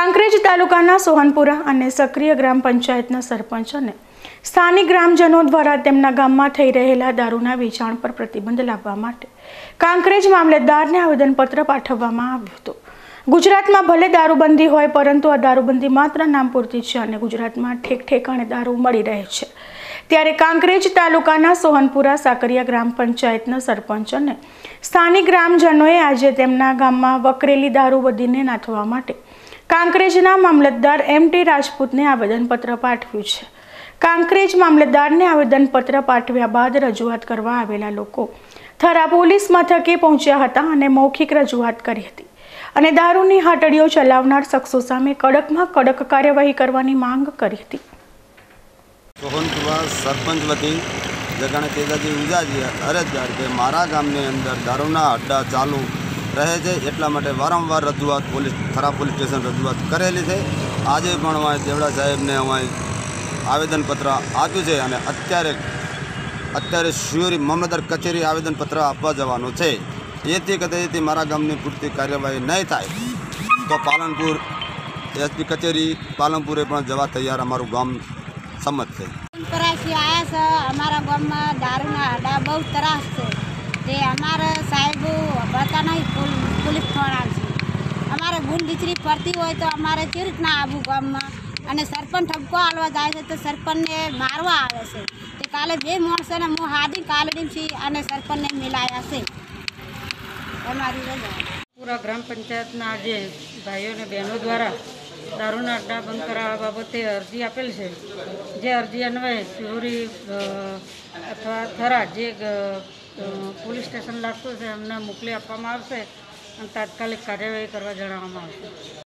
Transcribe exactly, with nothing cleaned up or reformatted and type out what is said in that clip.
કાંકરેજ તાલુકાના સોહનપુરા અને સક્રિય ગ્રામ પંચાયતના સરપંચ અને સ્થાનિક ગ્રામજનો દ્વારા તેમના ગામમાં થઈ રહેલા દારૂના વેચાણ પર પ્રતિબંધ લાવવા માટે કાંકરેજ મામલતદારને આવેદનપત્ર પાઠવવામાં આવ્યું હતું। ગુજરાતમાં ભલે દારૂબંધી હોય, પરંતુ આ દારૂબંધી માત્ર નામ પૂરતી છે અને ગુજરાતમાં ઠેક ઠેકાણે દારૂ મળી રહે છે। ત્યારે કાંકરેજ તાલુકાના સોહનપુરા સાકરિયા ગ્રામ પંચાયતના સરપંચ અને સ્થાનિક ગ્રામજનોએ આજે તેમના ગામમાં વકરેલી દારૂબંધીને નાથવા માટે કાંકરેજના મામલતદાર એમ ટી રાજપૂતને આવેદનપત્ર પાઠવ્યું છે। કાંકરેજ મામલતદારને આવેદનપત્ર પાઠવ્યા બાદ રજૂઆત કરવા આવેલા લોકો થરા પોલીસ મથકે પહોંચ્યા હતા અને મૌખિક રજૂઆત કરી હતી અને દારૂની હાટડીઓ ચલાવનાર શખ્સો સામે કડકમાં કડક કાર્યવાહી કરવાની માંગ કરી હતી। સોહનપુરા સરપંચ વતી જગાણે તેજાજી ઉજાજી અરજદાર કે મારા ગામની અંદર દારૂના અડ્ડા ચાલુ રહે છે, એટલા માટે વારંવાર રજૂઆત પોલીસ થરા પોલીસ સ્ટેશન રજૂઆત કરેલી છે। આજે પણ અમારે દેવડા સાહેબને અમારે આવેદનપત્ર આપ્યું છે અને અત્યારે અત્યારે શિયોરી મામલતદાર કચેરી આવેદનપત્ર આપવા જવાનું છે। એથી કદાચથી મારા ગામની પૂરતી કાર્યવાહી નહીં થાય તો પાલનપુર એસપી કચેરી પાલનપુરે પણ જવા તૈયાર અમારું ગામ સંમત છે। પરાશી આયા છે અમારા ગામમાં દારૂના અડ્ડા બહુ ત્રાસ છે, તે અમારા સાહેબો બતા નહીં પોલીસ ફોન છે। અમારે ગુણ દીકરી પડતી હોય તો અમારે કેવી રીતના આવવું ગામમાં, અને સરપંચ ઠપકો હાલવા જાય છે તો સરપંચને મારવા આવે છે। તે કાલે બે માણસોને હું હાદી કાલડી છી અને સરપંચને મિલાયા છે। અમારી રજા પૂરા ગ્રામ પંચાયતના આજે ભાઈઓ અને બહેનો દ્વારા દારૂના અડ્ડા બંધ કરાવવા બાબતે અરજી આપેલ છે। જે અરજી અન્વયે શિહોરી અથવા થરા જે પોલીસ સ્ટેશન લાગતું છે એમને મોકલી આપવામાં આવશે અને તાત્કાલિક કાર્યવાહી કરવા જણાવવામાં આવશે।